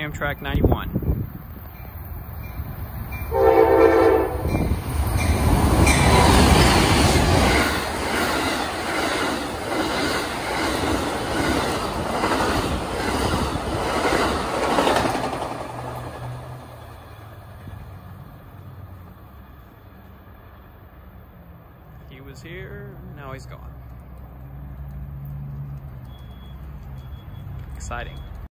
Amtrak 91. He was here, now he's gone. Exciting.